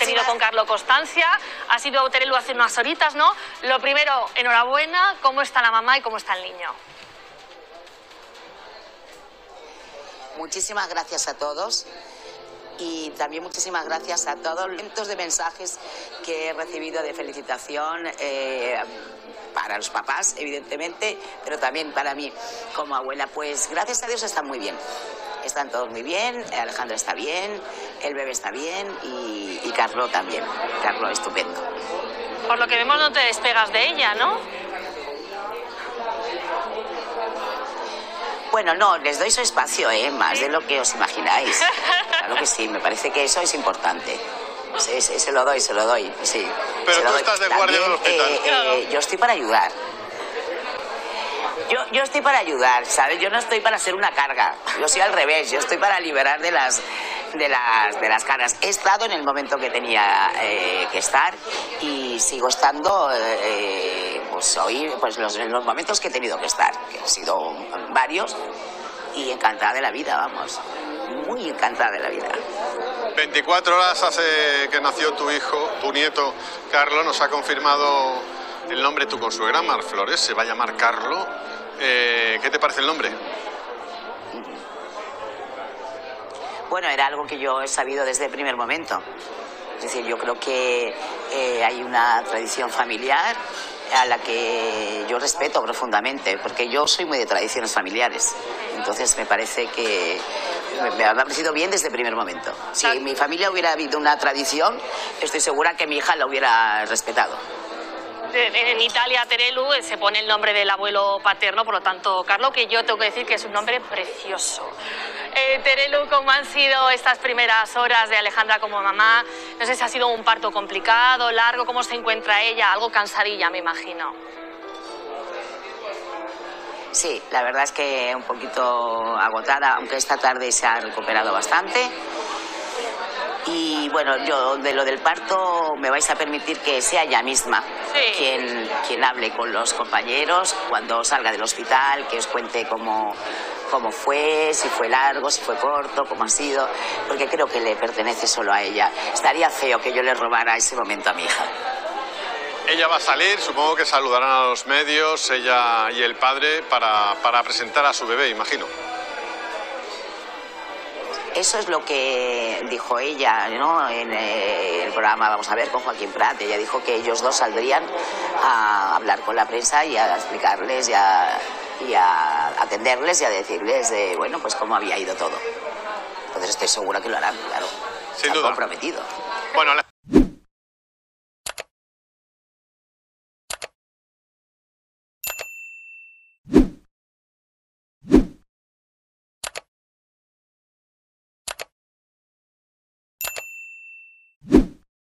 tenido con Carlo Constancia. Ha sido Terelu hace unas horitas, ¿no? Lo primero, enhorabuena. ¿Cómo está la mamá y cómo está el niño? Muchísimas gracias a todos. Y también muchísimas gracias a todos los cientos de mensajes que he recibido de felicitación para los papás, evidentemente, pero también para mí como abuela. Pues gracias a Dios están muy bien. Están todos muy bien, Alejandra está bien, el bebé está bien y Carlo también. Carlo estupendo. Por lo que vemos no te despegas de ella, ¿no? Bueno, no, les doy su espacio, más de lo que os imagináis. Claro que sí, me parece que eso es importante. Sí, se lo doy, sí. Pero tú estás de guardia del hospital. Yo estoy para ayudar. Yo estoy para ayudar, ¿sabes? Yo no estoy para ser una carga. Yo soy al revés, yo estoy para liberar de las cargas. He estado en el momento que tenía que estar y sigo estando en los momentos que he tenido que estar, que han sido varios, y encantada de la vida, vamos. Muy encantada de la vida. 24 horas hace que nació tu hijo, tu nieto, Carlo. Nos ha confirmado el nombre tu consuegra, Mar Flores. Se va a llamar Carlo. ¿Qué te parece el nombre? Bueno, era algo que yo he sabido desde el primer momento. Es decir, yo creo que hay una tradición familiar a la que yo respeto profundamente, porque yo soy muy de tradiciones familiares. Entonces me parece que me ha parecido bien desde el primer momento. Si en mi familia hubiera habido una tradición, estoy segura que mi hija la hubiera respetado. En Italia, Terelu, se pone el nombre del abuelo paterno, por lo tanto, Carlo, que yo tengo que decir que es un nombre precioso. Terelu, ¿cómo han sido estas primeras horas de Alejandra como mamá? No sé si ha sido un parto complicado, largo, ¿cómo se encuentra ella? Algo cansadilla, me imagino. Sí, la verdad es que un poquito agotada, aunque esta tarde se ha recuperado bastante. Y bueno, yo de lo del parto me vais a permitir que sea ella misma quien hable con los compañeros cuando salga del hospital, que os cuente cómo fue, si fue largo, si fue corto, cómo ha sido, porque creo que le pertenece solo a ella. Estaría feo que yo le robara ese momento a mi hija. Ella va a salir, supongo que saludarán a los medios, ella y el padre, para presentar a su bebé, imagino. Eso es lo que dijo ella, ¿no? En el programa Vamos a ver con Joaquín Prat. Ella dijo que ellos dos saldrían a hablar con la prensa y a explicarles y a atenderles y a decirles bueno, pues cómo había ido todo. Entonces estoy segura que lo harán, claro. Sin duda. Comprometido. Bueno,